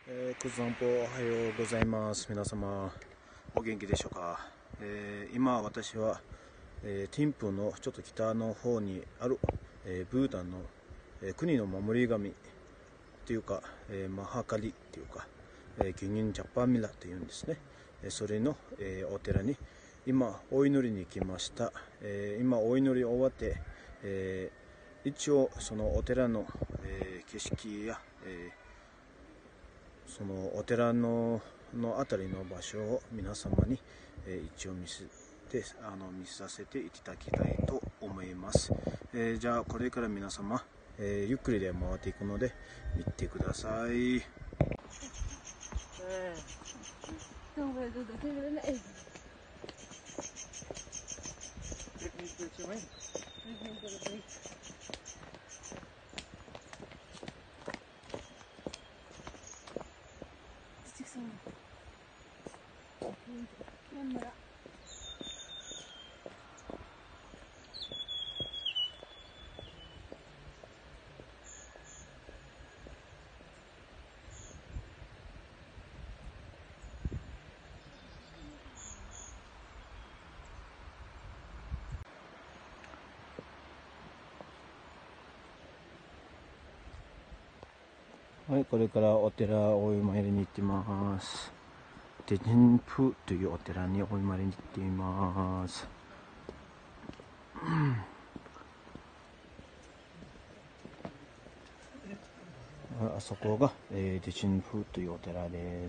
くずんぽおはようございます。皆様お元気でしょうか。今私は、ティンプのちょっと北の方にある、ブータンの、国の守り神っていうか、マハカリっていうか、ギュニンジャパミラっていうんですね。それの、お寺に今お祈りに来ました。今お祈り終わって、一応そのお寺の、景色や、そのお寺のあたりの場所を皆様に、一応見させていただきたいと思います。じゃあこれから皆様、ゆっくりで回っていくので見てください。はい、これからお寺お参りに行ってます。デジンプというお寺にお参りに行っています。あそこが、デジンプというお寺です。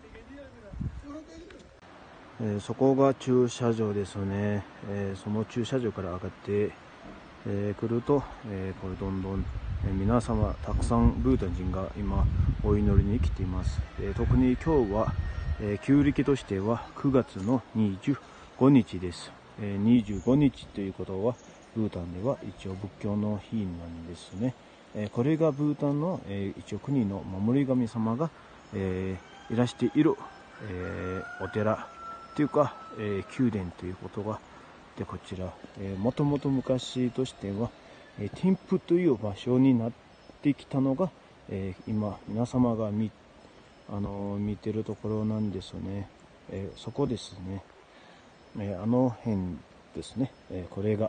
そこが駐車場ですね。その駐車場から上がって、来ると、これどんどん、皆様たくさんブータン人が今お祈りに来ています。特に今日は、旧暦としては9月の25日です。25日ということはブータンでは一応仏教の日なんですね。これがブータンの、一応国の守り神様が、いらしている、お寺というか、宮殿ということがで、こちら、もともと昔としては、ティンプという場所になってきたのが、今皆様が見てるところなんですよね。そこですね。あの辺ですね。これが、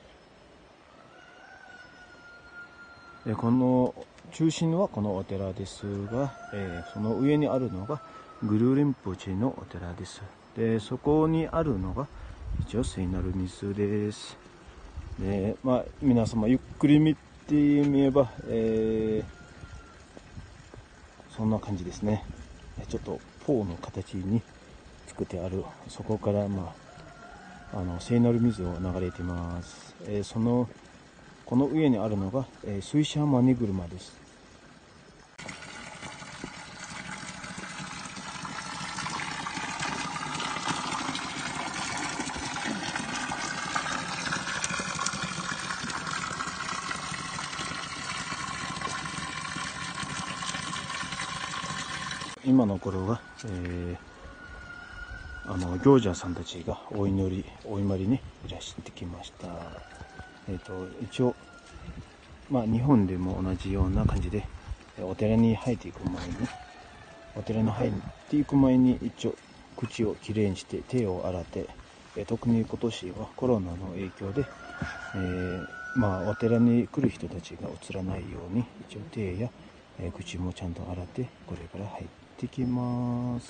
この中心はこのお寺ですが、その上にあるのがグルーリンポチのお寺です。で、そこにあるのが一応聖なる水です。で、皆様ゆっくり見てみれば、そんな感じですね。ちょっとポーの形に作ってある、そこから、聖なる水を流れています。この上にあるのが、水車マニ車です。今の頃は、行者さんたちがお祈りにいらしてきました。一応、日本でも同じような感じで、お寺に入っていく前に一応口をきれいにして手を洗って、特に今年はコロナの影響で、お寺に来る人たちが映らないように一応手や、口もちゃんと洗ってこれから入ってきます。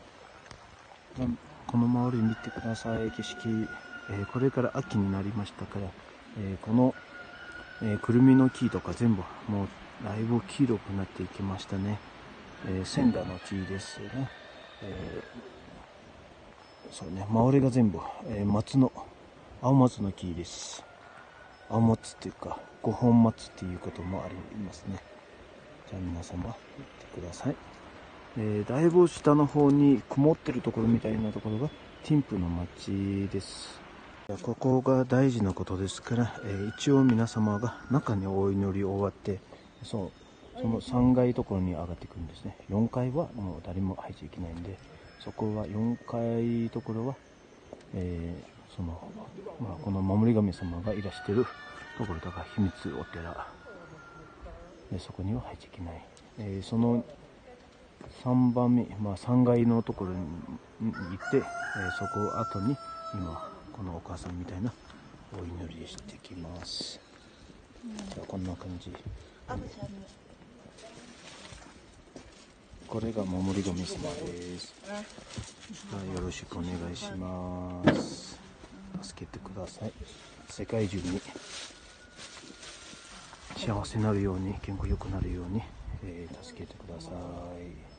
この周り見てください、景色。これから秋になりましたから、この、くるみの木とか全部もうだいぶ黄色くなっていきましたね。センダの木ですね。そうね、周りが全部、青松の木です。青松っていうか五本松っていうこともありますね。じゃあ皆様見てください。だいぶ下の方に曇ってるところみたいなところがティンプの町です。ここが大事なことですから、一応皆様が中にお祈り終わって、その3階ところに上がってくるんですね。4階はもう誰も入っちゃいけないんで、そこは4階ところは、この守り神様がいらしているところとか秘密お寺で、そこには入っちゃいけない。その、2階、3階、4階は、もう誰も入っちゃいけないんで、そこは4階ところは、その守り神様がいらしているところとか秘密お寺で、そこには入っちゃいけない。その、2階、3階、4階は、もう誰も入っちゃいけないんで、そこは4階ところは、 3番目、3階のところに行って、そこ後に今このお母さんみたいなお祈りしてきます。じゃあこんな感じ。これが守り神様です。よろしくお願いします。助けてください。世界中に幸せになるように、健康良くなるように、助けてください。